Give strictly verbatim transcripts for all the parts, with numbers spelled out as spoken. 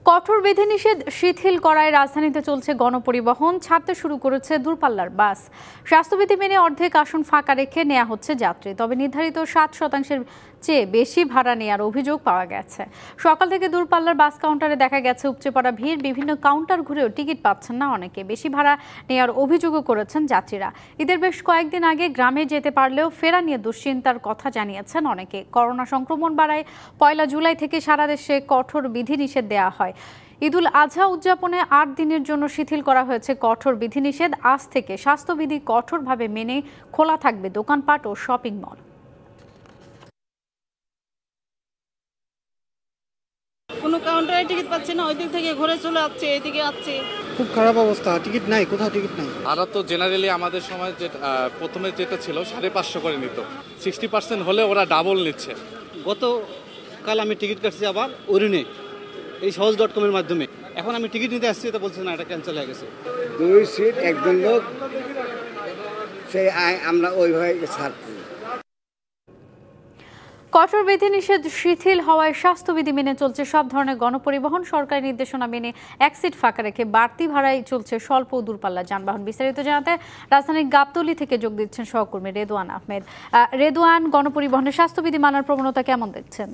কঠোর বিধিনিষেধ শিথিল করায় রাজধানীতে চলছে গণপরিবহন, ছাড়তে শুরু করেছে দূরপাল্লার বাস। স্বাস্থ্যবিধি মেনে অর্ধেক আসন ফাঁকা রেখে নেওয়া হচ্ছে যাত্রী, তবে নির্ধারিত সাত শতাংশের চেয়ে বেশি ভাড়া নেওয়ার অভিযোগ পাওয়া গেছে। সকাল থেকে দূরপাল্লার বাস কাউন্টারে দেখা গেছে উপচে পড়া ভিড়, বিভিন্ন কাউন্টার ঘুরেও টিকিট পাচ্ছেন না অনেকে। বেশি ভাড়া নেওয়ার অভিযোগও করেছেন যাত্রীরা। ঈদের বেশ কয়েকদিন আগে গ্রামে যেতে পারলেও ফেরা নিয়ে দুশ্চিন্তার কথা জানিয়েছেন অনেকে। করোনা সংক্রমণ বাড়ায় পয়লা জুলাই থেকে সারা দেশে কঠোর বিধিনিষেধ দেওয়া হয়। ঈদুল আজহা উদযাপনে আট দিনের জন্য শিথিল করা হয়েছে কঠোর বিধিনিষেধ। আজ থেকে স্বাস্থ্যবিধি কঠোরভাবে মেনে খোলা থাকবে দোকানপাট ও শপিং মল। কোনো কাউন্টারে টিকিট পাচ্ছি না, ওই দিক থেকে ঘুরে চলে যাচ্ছে, এইদিকে আসছে। খুব খারাপ অবস্থা, টিকিট নাই, কোথাও টিকিট নাই। ভাড়া তো জেনারেলি আমাদের সময় যে প্রথমে যেটা ছিল সাড়ে পাঁচশো করে নিত, সিক্সটি পার্সেন্ট হলে ওরা ডাবল নিচ্ছে। গতকাল আমি টিকিট কাটছি আবার অরুণে, এই সহজ ডট কমের মাধ্যমে। এখন আমি টিকিট নিতে আসছি, এটা বলছে না, এটা ক্যান্সেল হয়ে গেছে। দুই সিট একজন লোক, সেই আমরা ওইভাবে ছাড়ছি। কঠোর বিধিনিষেধ শিথিল হওয়ায় স্বাস্থ্যবিধি মেনে চলছে সব ধরনের গণপরিবহন। সরকারি নির্দেশনা মেনে এক সিট ফাঁকা রেখে বাড়তি ভাড়ায় চলছে স্বল্প দূরপাল্লা যানবাহন। বিস্তারিত জানাতে রাজধানীর গাবতলী থেকে যোগ দিচ্ছেন সহকর্মী রেদওয়ান আহমেদ। রেদওয়ান, গণপরিবহনের স্বাস্থ্যবিধি মানার প্রবণতা কেমন দেখছেন?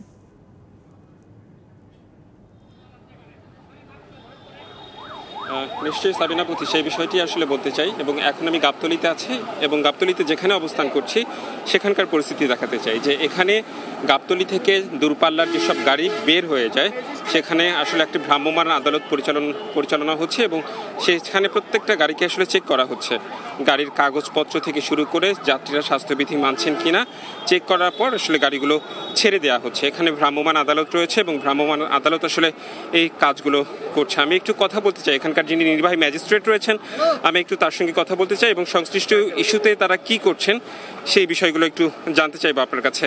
নিশ্চয়ই সাবিনা পুথি, সেই বিষয়টি আসলে বলতে চাই। এবং এখন আমি গাবতলীতে আছি এবং গাবতলীতে যেখানে অবস্থান করছি সেখানকার পরিস্থিতি দেখাতে চাই যে এখানে গাবতলী থেকে দূরপাল্লার যেসব গাড়ি বের হয়ে যায় সেখানে আসলে একটি ভ্রাম্যমাণ আদালত পরিচালনা পরিচালনা হচ্ছে এবং সেখানে প্রত্যেকটা গাড়িকে আসলে চেক করা হচ্ছে। গাড়ির কাগজপত্র থেকে শুরু করে যাত্রীরা স্বাস্থ্যবিধি মানছেন কিনা চেক করার পর আসলে গাড়িগুলো ছেড়ে দেওয়া হচ্ছে। এখানে ভ্রাম্যমাণ আদালত রয়েছে এবং ভ্রাম্যমাণ আদালত আসলে এই কাজগুলো করছে। আমি একটু কথা বলতে চাই, এখানকার যিনি নির্বাহী ম্যাজিস্ট্রেট রয়েছেন আমি একটু তার সঙ্গে কথা বলতে চাই এবং সংশ্লিষ্ট ইস্যুতে তারা কি করছেন সেই বিষয়গুলো একটু জানতে চাইবো আপনার কাছে।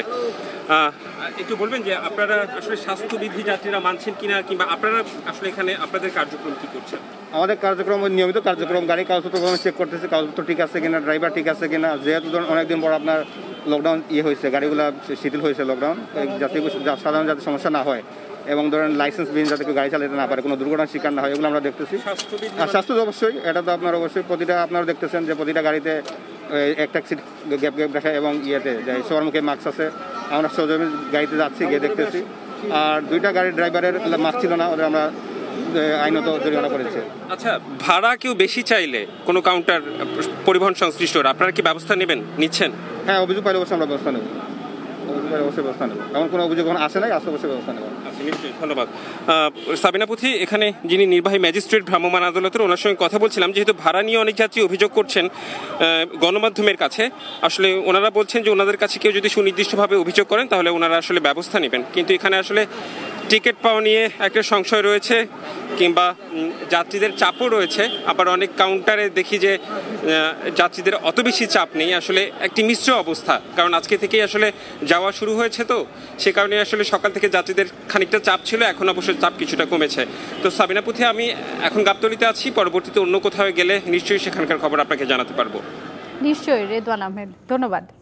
একটু বলবেন যে আপনারা আসলে স্বাস্থ্যবিধি যাত্রীরা মানছেন কিনা, কিংবা আপনারা আসলে এখানে আপনাদের কার্যক্রম কি করছেন? আমাদের কার্যক্রম নিয়মিত কার্যক্রম, গাড়ি কাগজপত্র চেক করতেছে, কাগজপত্র ঠিক আছে কিনা, ড্রাইভার ঠিক আছে কিনা। যেহেতু ধরুন অনেকদিন পর আপনার লকডাউন ইয়ে হয়েছে, গাড়িগুলো শিথিল হয়েছে, লকডাউন, যাতে সাধারণ যাতে সমস্যা না হয় এবং ধরেন লাইসেন্স বিহীন যাতে কেউ গাড়ি চালাতে না পারে, কোনো দুর্ঘটনার শিকার না হয়, এগুলো আমরা দেখতেছি। আর স্বাস্থ্য অবশ্যই, এটা তো আপনার অবশ্যই প্রতিটা আপনারা দেখতেছেন যে প্রতিটা গাড়িতে একটা সিট গ্যাপ গ্যাপ রাখা এবং ইয়েতে সবার মুখে মাস্ক আছে। আমরা সহজে গাড়িতে যাচ্ছি, গিয়ে দেখতেছি। আর দুইটা গাড়ির ড্রাইভারের মাস্ক ছিল না, ওদের আমরা আইনত জরিমানা করেছে। আচ্ছা, ভাড়া কেউ বেশি চাইলে কোনো কাউন্টার পরিবহন সংশ্লিষ্টরা আপনারা কি ব্যবস্থা নেবেন, নিচ্ছেন? হ্যাঁ, অভিযোগ পাইলে অবশ্যই আমরা ব্যবস্থা নেব, অবশ্যই ব্যবস্থা নেব। এমন কোনো অভিযোগ আসে নাই, আসলে অবশ্যই ব্যবস্থা নেব। ধন্যবাদ। সাবিনা পুথি, এখানে যিনি নির্বাহী ম্যাজিস্ট্রেট ভ্রাম্যমাণ আদালতের, ওনার সঙ্গে কথা বলছিলাম। যেহেতু ভাড়া নিয়ে অনেক যাত্রী অভিযোগ করছেন গণমাধ্যমের কাছে, আসলে ওনারা বলছেন যে ওনাদের কাছে কেউ যদি সুনির্দিষ্টভাবে অভিযোগ করেন তাহলে ওনারা আসলে ব্যবস্থা নেবেন। কিন্তু এখানে আসলে টিকিট পাওয়া নিয়ে একটা সংশয় রয়েছে, কিংবা যাত্রীদের চাপও রয়েছে। আবার অনেক কাউন্টারে দেখি যে যাত্রীদের অত বেশি চাপ নেই, আসলে একটি মিশ্র অবস্থা। কারণ আজকে থেকেই আসলে যাওয়া শুরু হয়েছে, তো সে কারণে আসলে সকাল থেকে যাত্রীদের খানিকটা চাপ ছিল, এখন অবশ্যই চাপ কিছুটা কমেছে। তো সাবিনা পুথি, আমি এখন গাবতলীতে আছি, পরবর্তীতে অন্য কোথাও গেলে নিশ্চয়ই সেখানকার খবর আপনাকে জানাতে পারবো। নিশ্চয়ই রেদওয়ান আহমেদ, ধন্যবাদ।